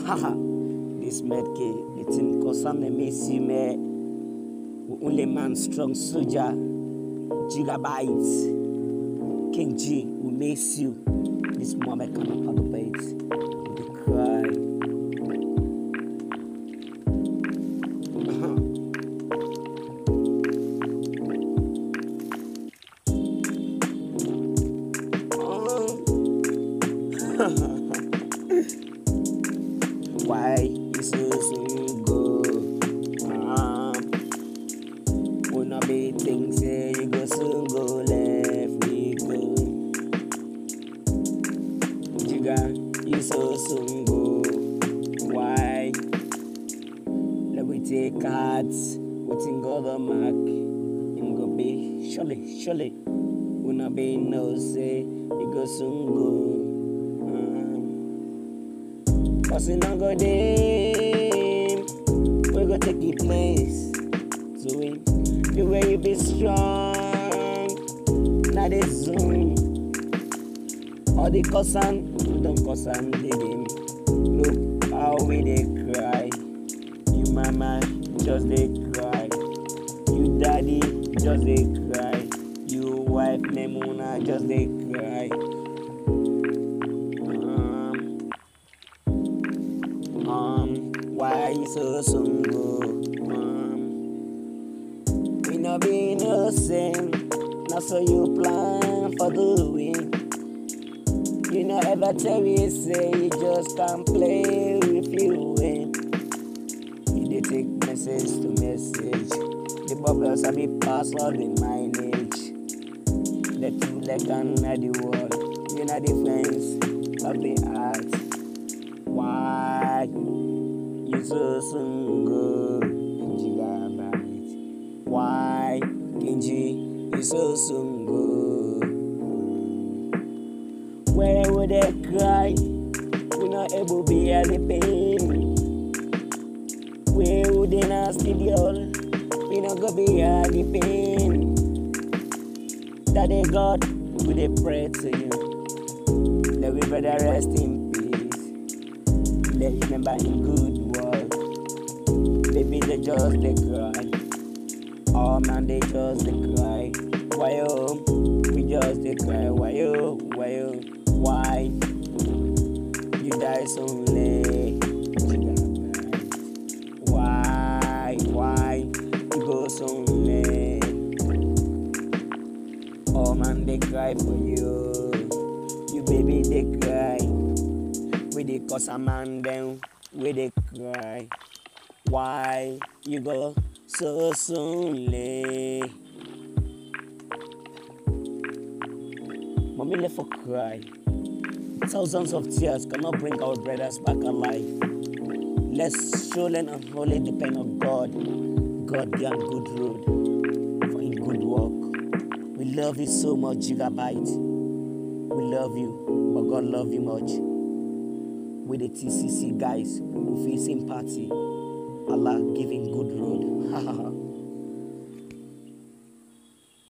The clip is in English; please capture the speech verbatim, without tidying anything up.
Haha, this medkey, the thing cause I'm the miss you, me. Only man strong soldier, gigabytes. King G will miss you. This moment cannot participate. You cry. Why you so single? Um, wanna be things say you go soon go left me go. Jiga, you so soon go. Why? Let me take cards. What's in God the mark? Him go be surely, surely. Wanna be no say you go soon go. Cause we not go there, we go take the place to win. The way you be strong, now they zoom. All the cousin, we don't cousin the game. Look how we they cry. You mama, just they cry. You daddy, just they cry. You wife, Memuna, just they cry. Why you so single? Um, we no be innocent, not so you plan for doing. You no ever tell me say you just can't play with you. Eh? You dey take message to message. The bubbles are be pass all the mileage. The two leg and the wall. You know the friends of the art. Why? You so single, gigabyte. Why, Kenji, you so single? Where would they cry? We not able to bear the pain. Where would they not see the all? We not go bear the pain. Daddy God, we they pray to you. Let we better rest in peace. Let remember in good. Baby, they just they cry. Oh man, they just they cry. Why oh? We just they cry. Why oh? Why oh? Why? You die so late. Why? Why? You go so late. Oh man, they cry for you. You baby, they cry. We they cause a man down. We they cry. Why you go so soon late? Mommy left for cry. Thousands of tears cannot bring our brothers back alive. Let's surely and wholly depend on God. God give good road for in good work. We love you so much, Gigabyte. We love you, but God love you much. With the T C C guys who feel sympathy. Allah giving good road.